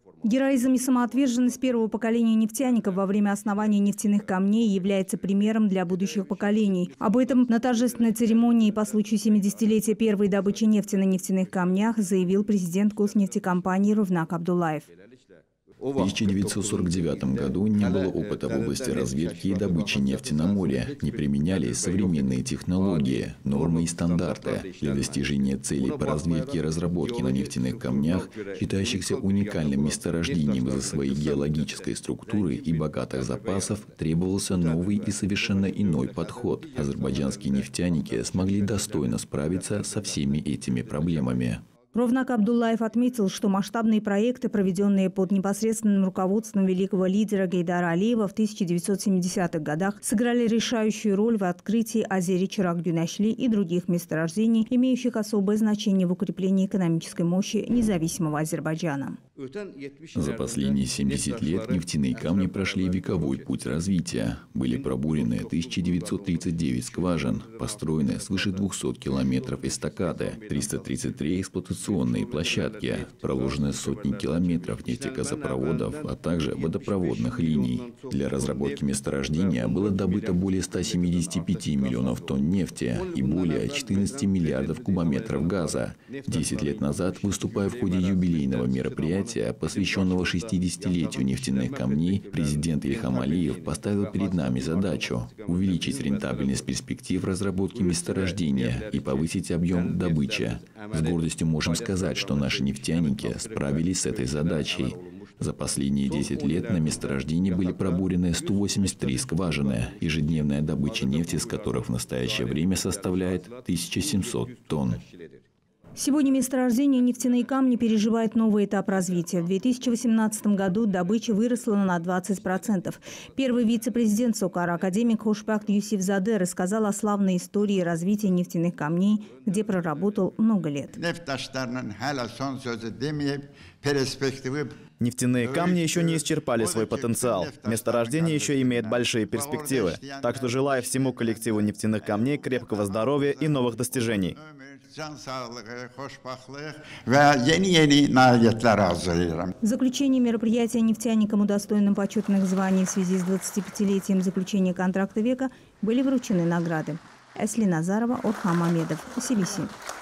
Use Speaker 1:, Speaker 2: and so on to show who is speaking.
Speaker 1: Героизм и самоотверженность первого поколения нефтяников во время основания нефтяных камней является примером для будущих поколений. Об этом на торжественной церемонии по случаю 70-летия первой добычи нефти на нефтяных камнях заявил президент госнефтекомпании Ровнак Абдуллаев.
Speaker 2: В 1949 году не было опыта в области разведки и добычи нефти на море, не применялись современные технологии, нормы и стандарты для достижения целей по разведке и разработке на нефтяных камнях, считающихся уникальным месторождением из-за своей геологической структуры и богатых запасов, требовался новый и совершенно иной подход. Азербайджанские нефтяники смогли достойно справиться со всеми этими проблемами.
Speaker 1: Ровнак Абдуллаев отметил, что масштабные проекты, проведенные под непосредственным руководством великого лидера Гейдара Алиева в 1970-х годах, сыграли решающую роль в открытии Азери-Чирак-Гюнашли и других месторождений, имеющих особое значение в укреплении экономической мощи независимого Азербайджана.
Speaker 2: За последние 70 лет нефтяные камни прошли вековой путь развития. Были пробурены 1939 скважин, построены свыше 200 километров эстакады, 333 эксплуатационные площадки, проложены сотни километров нефтегазопроводов, а также водопроводных линий. Для разработки месторождения было добыто более 175 миллионов тонн нефти и более 14 миллиардов кубометров газа. 10 лет назад, выступая в ходе юбилейного мероприятия, посвященного 60-летию нефтяных камней, президент Ильхам Алиев поставил перед нами задачу увеличить рентабельность перспектив разработки месторождения и повысить объем добычи. С гордостью можем сказать, что наши нефтяники справились с этой задачей. За последние 10 лет на месторождении были пробурены 183 скважины, ежедневная добыча нефти с которых в настоящее время составляет 1700 тонн.
Speaker 1: Сегодня месторождение нефтяные камни переживает новый этап развития. В 2018 году добыча выросла на 20%. Первый вице-президент Сокара, академик Хошбакт Юсифзаде, рассказал о славной истории развития нефтяных камней, где проработал много лет.
Speaker 3: Нефтяные камни еще не исчерпали свой потенциал. Месторождение еще имеет большие перспективы. Так что желаю всему коллективу нефтяных камней крепкого здоровья и новых достижений.
Speaker 1: В заключение мероприятия нефтяникам, удостоенным почетных званий в связи с 25-летием заключения контракта века, были вручены награды. Эсли Назарова, Орхан Мамедов, CBC.